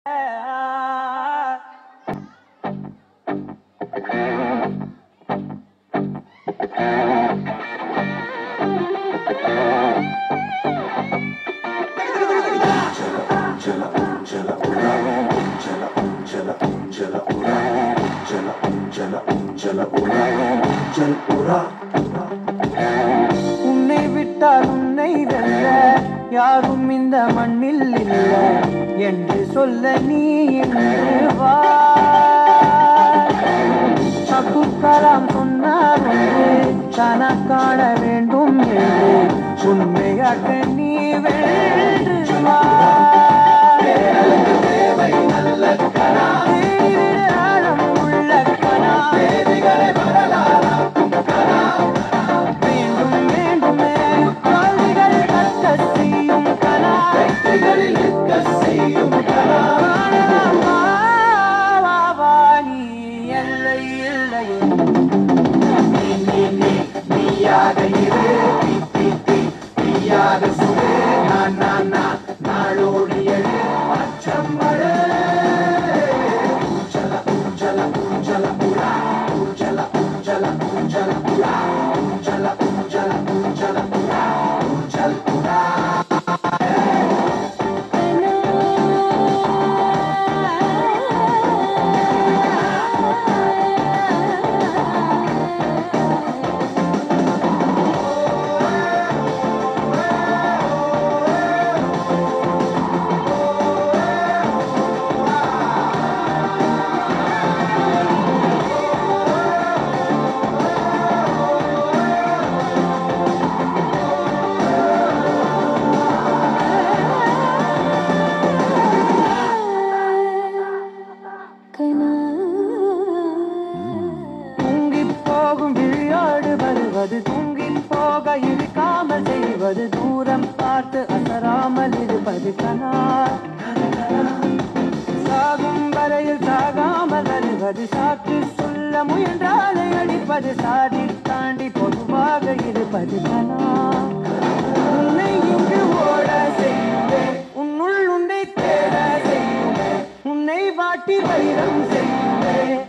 உன்னை விட்டால் உன்னை வெல்ல யாரும் இந்த மண்ணில் இல்லை என்று சொல்ல நீ என்று வா. அப்துல் கலாம் சொன்னார் ஒன்று தனக்காண வேண்டும் என்று உண்மையாக நீ வென்று வா. தூங்கி போக இருக்காமல் செய்வது தூரம் பார்த்து அசராமல் இருப்பது கனா. சாகும் வரையில் சாகாமல் வருவது சாக்கு சொல்ல முயன்றாலே அடிப்பது சாதி தாண்டி பொதுவாக இருப்பது கனா. உன்னை இங்கு ஓட செய்வேன் உன்னுள் உன்னை தேட செய்வேன் உன்னை வாட்டி வைரம் செய்வேன்